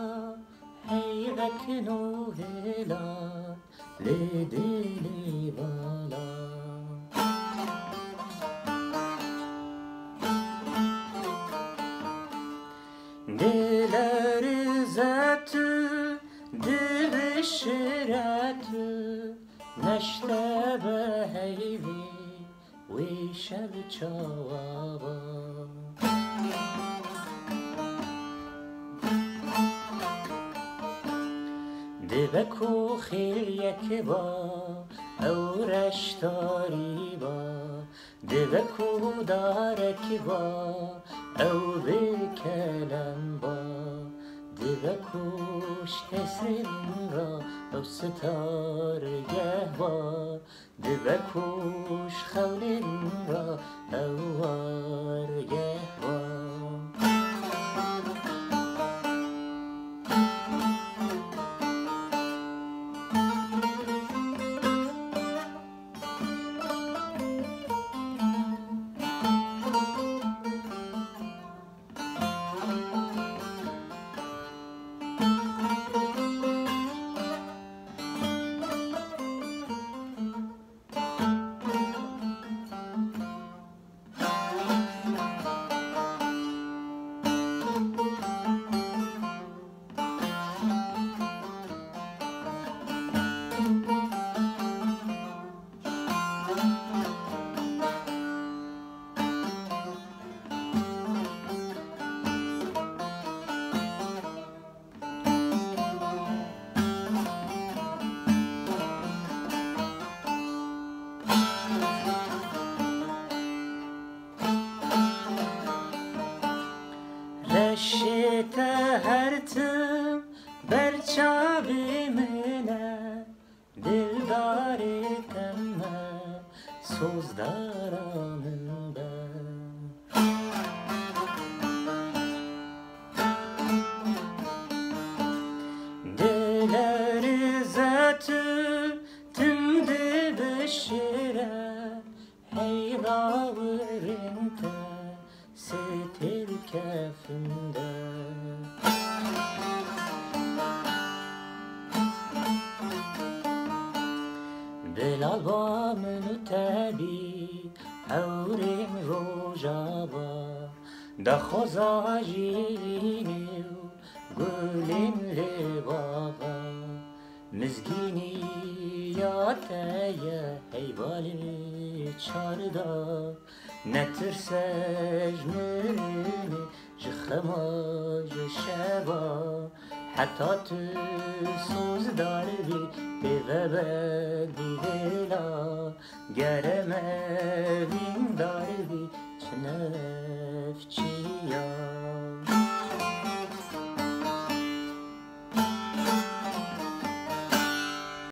حیرک نوهلا لدلی بالا دلر زتو دل شرتو نشته به هیوی وی شب چوابا دبکو خیل یک با او رشتاری با دبکو دارک با او بکلم با دبکوش حسن را او ستارگه با دبکوش خولین را او وارگه با رشت هرتم بر چاوی منه دلدارتم سوزدارم دلر زتو تم دل بشره حیراورنت ستر کفنده بلال با منو تبی هوریم روژابا دا خوزا جیرینی و گلین لبابا مزگینی یا تایه حیبالی چاردا نترسج منی جخما جشبا حتی تو سوز داری بی ببر بی دلا گرم بین داری